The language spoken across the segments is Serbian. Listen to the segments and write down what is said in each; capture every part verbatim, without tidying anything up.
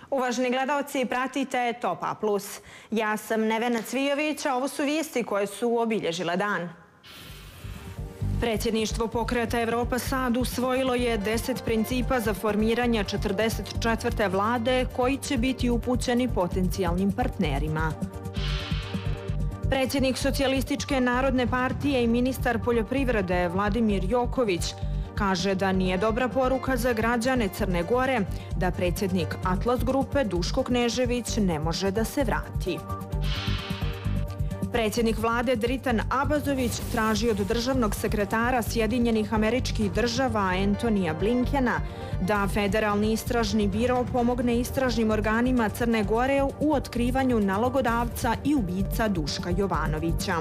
Uvaženi gledalci, pratite Top A plus. Ja sam Nevena Cvijović, a ovo su vijesti koje su obilježile dan. Predsjedništvo Pokreta Evropa Sad usvojilo je deset principa za formiranje četrdeset četvrte vlade koji će biti upućeni potencijalnim partnerima. Predsjednik Socijalističke narodne partije i ministar poljoprivrede Vladimir Joković kaže da nije dobra poruka za građane Crne Gore da predsjednik Atlas grupe Duško Knežević ne može da se vrati. Predsjednik vlade Dritan Abazović traži od državnog sekretara Sjedinjenih Američkih Država Antonija Blinkena da Federalni istražni biro pomogne istražnim organima Crne Gore u otkrivanju nalogodavca i ubica Duška Jovanovića.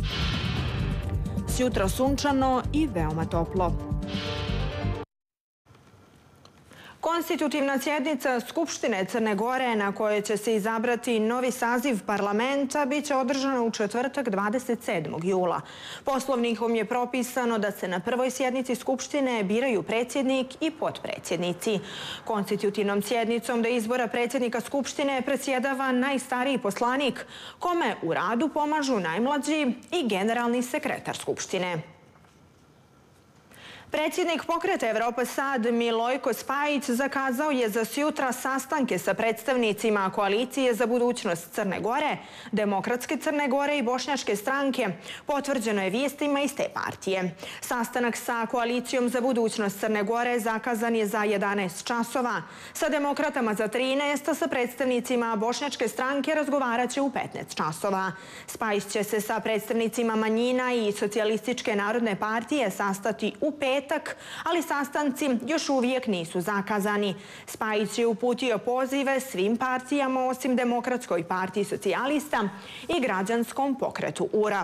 Sjutra sunčano i veoma toplo. Konstitutivna sjednica Skupštine Crne Gore na kojoj će se izabrati novi saziv parlamenta biće održana u četvrtak dvadeset sedmog jula. Poslovnikom je propisano da se na prvoj sjednici Skupštine biraju predsjednik i potpredsjednici. Konstitutivnom sjednicom do izbora predsjednika Skupštine predsjedava najstariji poslanik, kome u radu pomažu najmlađi i generalni sekretar Skupštine. Predsjednik Pokreta Evropa Sad Milojko Spajić zakazao je za sjutra sastanke sa predstavnicima Koalicije za budućnost Crne Gore, Demokratske Crne Gore i Bošnjačke stranke, potvrđeno je vijestima iz te partije. Sastanak sa Koalicijom za budućnost Crne Gore zakazan je za jedanaest časova, sa Demokratama za trinaest, a sa predstavnicima Bošnjačke stranke razgovarat će u petnaest časova. Spajić će se sa predstavnicima manjina i Socijalističke narodne partije sastati u pet, ali sastanci još uvijek nisu zakazani. Spajić je uputio pozive svim partijama osim Demokratskoj partiji socijalista i Građanskom pokretu U R A.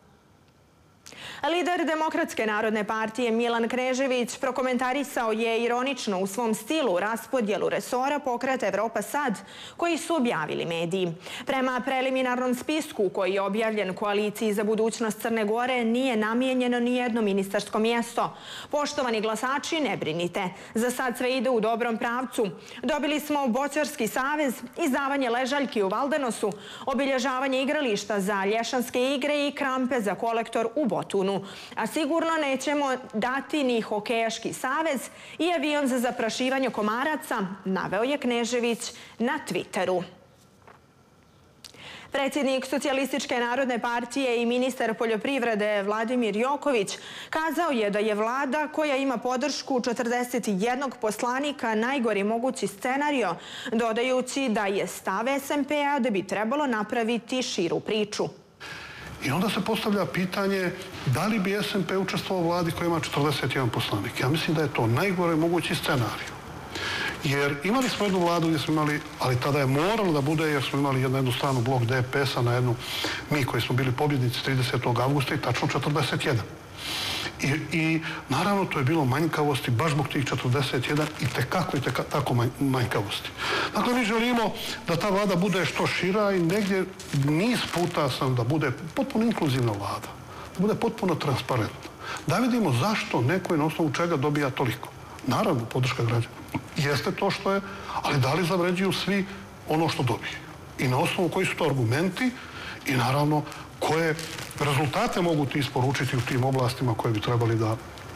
Lider Demokratske narodne partije Milan Knežević prokomentarisao je ironično u svom stilu raspodjelu resora Pokreta Evropa Sad koji su objavili mediji. Prema preliminarnom spisku koji je objavljen Koaliciji za budućnost Crne Gore nije namijenjeno ni jedno ministarsko mjesto. Poštovani glasači, ne brinite. Za sad sve ide u dobrom pravcu. Dobili smo Boćarski savez, izdavanje ležaljki u Valdenosu, obilježavanje igrališta za lješanske igre i krampe za kolektor u Botunu. A sigurno nećemo dati ni Hokejaški savez i avion za zaprašivanje komaraca, naveo je Knežević na Twitteru. Predsjednik Socijalističke narodne partije i ministar poljoprivrede Vladimir Joković kazao je da je vlada koja ima podršku četrdeset jednog poslanika najgori mogući scenario, dodajući da je stav S M P-a da bi trebalo napraviti širu priču. I onda se postavlja pitanje da li bi S M P učestvovao u vladi koja ima četrdeset jedan poslanik. Ja mislim da je to najgore mogući scenarij. Jer imali smo jednu vladu gdje smo imali, ali tada je moralo da bude jer smo imali na jednu stranu blok D P S-a, na jednu mi koji smo bili pobjednici tridesetog avgusta i tačno četrdeset jedan. I, i naravno to je bilo manjkavosti, baš zbog tih četrdeset jedan i tekako i tako manjkavosti. Dakle, mi želimo da ta vlada bude što šira i negdje niz puta sam da bude potpuno inkluzivna vlada, da bude potpuno transparentna. Da vidimo zašto neko i na osnovu čega dobija toliko. Naravno, podrška građana jeste to što je, ali da li zavređuju svi ono što dobiju. I na osnovu koji su to argumenti i naravno koje rezultate mogu ti isporučiti u tim oblastima koje bi trebali da...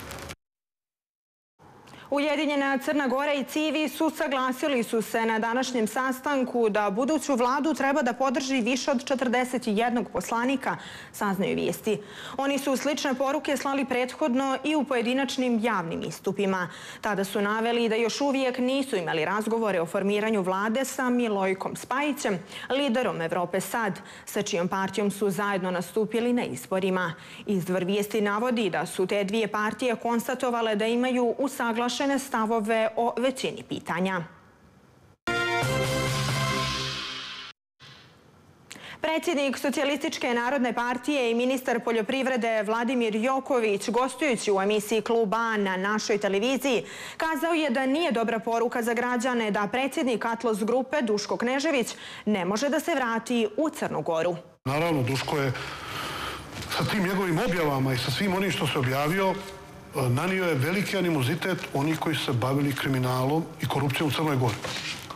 Ujedinjena Crna Gora i Civi su saglasili su se na današnjem sastanku da buduću vladu treba da podrži više od četrdeset jednog poslanika, saznaju vijesti. Oni su slične poruke slali prethodno i u pojedinačnim javnim istupima. Tada su naveli da još uvijek nisu imali razgovore o formiranju vlade sa Milojkom Spajićem, liderom Evrope Sad, sa čijom partijom su zajedno nastupili na izborima. Izvor vijesti navodi da su te dvije partije konstatovale da imaju usaglašene stavove o većini pitanja. Predsjednik Socijalističke narodne partije i ministar poljoprivrede Vladimir Joković, gostujući u emisiji Klub A na našoj televiziji, kazao je da nije dobra poruka za građane da predsjednik Atlas grupe Duško Knežević ne može da se vrati u Crnu Goru. Naravno, Duško je sa tim njegovim objavama i sa svim onim što se objavio nanio je veliki animozitet onih koji su se bavili kriminalom i korupcijom u Crnoj Gori.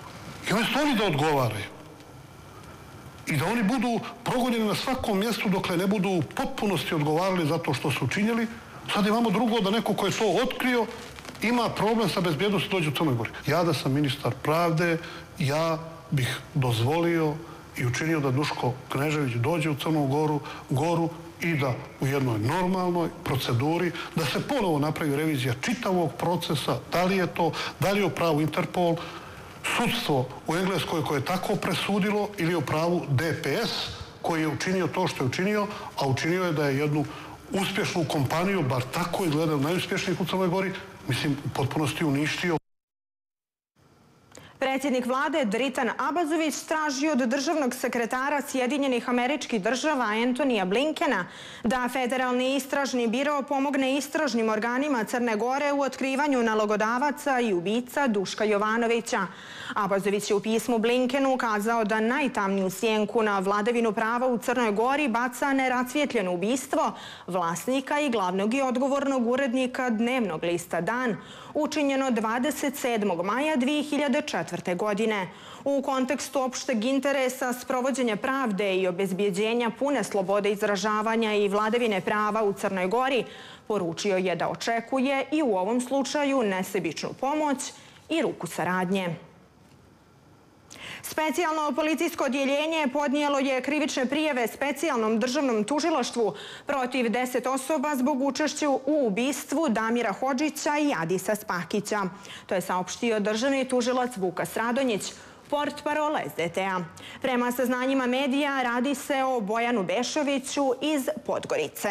I umjesto oni da odgovaraju i da oni budu progonjeni na svakom mjestu dokle ne budu u potpunosti odgovarali za to što su učinili, sad imamo drugo da neko ko je to otkrio ima problem sa bezbjednosti dođe u Crnoj Gori. Ja da sam ministar pravde, ja bih dozvolio i učinio da Duško Knežević dođe u Crnu Goru, Goru i da u jednoj normalnoj proceduri, da se ponovo napravi revizija čitavog procesa, da li je to, da li je u pravu Interpol, sudstvo u Engleskoj koje je tako presudilo ili je u pravu D P S koji je učinio to što je učinio, a učinio je da je jednu uspješnu kompaniju, bar tako izgleda najuspješnijih u Crnoj Gori, mislim, u potpunosti uništio. Predsjednik vlade Dritan Abazović traži od državnog sekretara Sjedinjenih Američkih Država Antonija Blinkena da Federalni istražni biro pomogne istražnim organima Crne Gore u otkrivanju nalogodavaca i ubica Duška Jovanovića. Abazović je u pismu Blinkenu ukazao da najtamniju sjenku na vladavinu prava u Crnoj Gori baca nerasvjetljeno ubistvo vlasnika i glavnog i odgovornog urednika dnevnog lista Dan, učinjeno dvadeset sedmog maja dvije hiljade četvrte. godine. U kontekstu opšteg interesa, sprovođenja pravde i obezbjeđenja pune slobode izražavanja i vladavine prava u Crnoj Gori, poručio je da očekuje i u ovom slučaju nesebičnu pomoć i ruku saradnje. Specijalno policijsko odjeljenje podnijelo je krivične prijave specijalnom državnom tužilaštvu protiv deset osoba zbog učešća u ubistvu Damira Hodžića i Adisa Spakića. To je saopštio državni tužilac Vukas Radonjić, portparol S D T A. Prema saznanjima medija radi se o Bojanu Bešoviću iz Podgorice.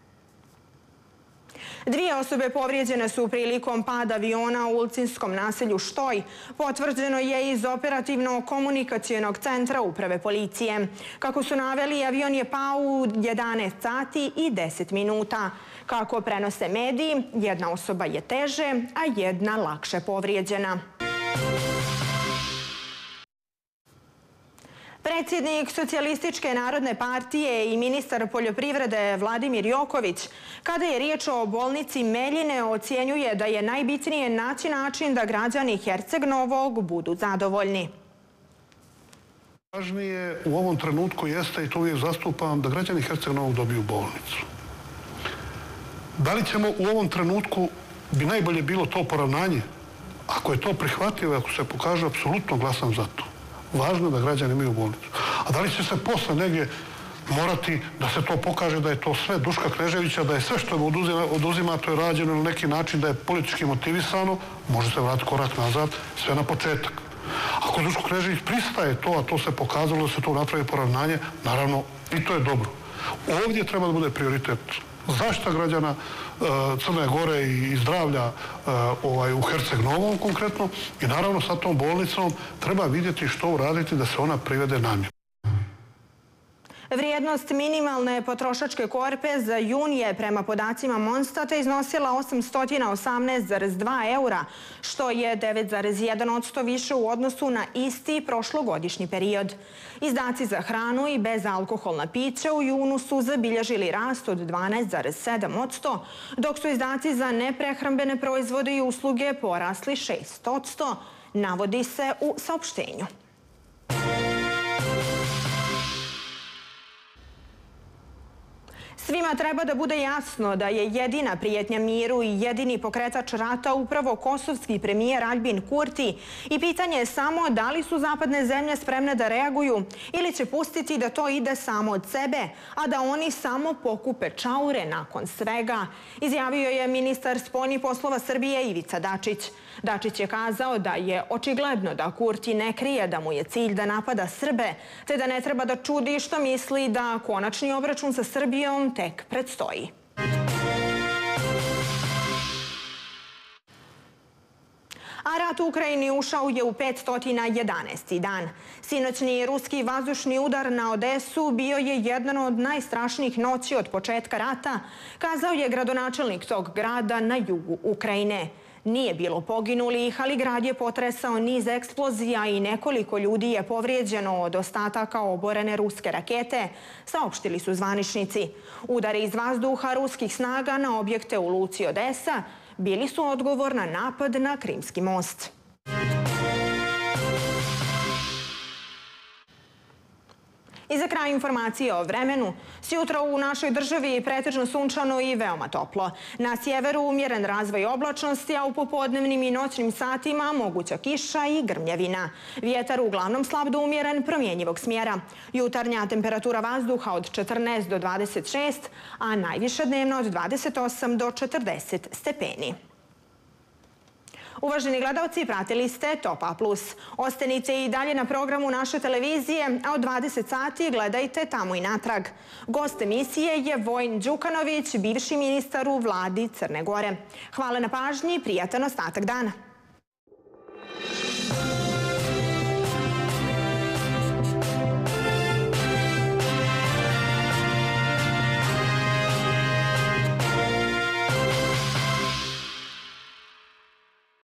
Dvije osobe povrijeđene su prilikom pada aviona u ulcinskom naselju Štoj. Potvrđeno je iz operativno-komunikacijenog centra uprave policije. Kako su naveli, avion je pao u jedanaest sati i deset minuta. Kako prenose mediji, jedna osoba je teže, a jedna lakše povrijeđena. Predsjednik Socijalističke narodne partije i ministar poljoprivrede Vladimir Joković, kada je riječ o bolnici Meljine, ocjenjuje da je najbitnije naći način da građani Herceg Novog budu zadovoljni. Važnije u ovom trenutku jeste, i to uvijek zastupam, da građani Herceg Novog dobiju bolnicu. Da li ćemo u ovom trenutku, bi najbolje bilo to poravnanje? Ako je to prihvatljivo, ako se pokaže, apsolutno glasam za to. Važno je da građani imaju bolnicu. A da li će se posle negdje morati da se to pokaže da je to sve Duška Kneževića, da je sve što je oduzimato je rađeno na neki način, da je politički motivisano, može se vratiti korak nazad, sve na početak. Ako Duško Knežević pristaje to, a to se pokazalo da se to napravi poravnanje, naravno i to je dobro. Ovdje treba da bude prioritet zaštita građana Crne Gore i zdravlja u Herceg Novom konkretno i naravno sa tom bolnicom treba vidjeti što uraditi da se ona privede namjeru. Vrijednost minimalne potrošačke korpe za jun je prema podacima Monstata iznosila osamsto osamnaest zarez dva eura, što je devet zarez jedan posto više u odnosu na isti prošlogodišnji period. Izdaci za hranu i bezalkoholna pića u junu su zabilježili rast od dvanaest zarez sedam posto, dok su izdaci za neprehrambene proizvode i usluge porasli šest posto, navodi se u saopštenju. Svima treba da bude jasno da je jedina prijetnja miru i jedini pokretač rata upravo kosovski premijer Aljbin Kurti i pitanje je samo da li su zapadne zemlje spremne da reaguju ili će pustiti da to ide samo od sebe, a da oni samo pokupe čaure nakon svega, izjavio je ministar spoljnih poslova Srbije Ivica Dačić. Dačić je kazao da je očigledno da Kurti ne krije da mu je cilj da napada Srbe, te da ne treba da čudi što misli da konačni obračun sa Srbijom tek predstoji. A rat u Ukrajini ušao je u petsto jedanaesti dan. Sinoćni ruski vazdušni udar na Odesu bio je jedan od najstrašnijih noći od početka rata, kazao je gradonačelnik tog grada na jugu Ukrajine. Nije bilo poginulih, ali grad je potresao niz eksplozija i nekoliko ljudi je povrijeđeno od ostataka oborene ruske rakete, saopštili su zvaničnici. Udari iz vazduha ruskih snaga na objekte u luci Odesa bili su odgovor na napad na Krimski most. I za kraj informacije o vremenu. Sjutra u našoj državi pretežno sunčano i veoma toplo. Na sjeveru umjeren razvoj oblačnosti, a u popodnevnim i noćnim satima moguća kiša i grmljavina. Vjetar uglavnom slab do umjeren, promjenjivog smjera. Jutarnja temperatura vazduha od četrnaest do dvadeset šest, a najviša dnevna od dvadeset osam do četrdeset stepeni. Uvaženi gledalci, pratili ste Top A plus. Ostanite i dalje na programu naše televizije, a od dvadeset sati gledajte Tamo i natrag. Gost emisije je Vojin Đukanović, bivši ministar u vladi Crne Gore. Hvala na pažnji i prijatan ostatak dana.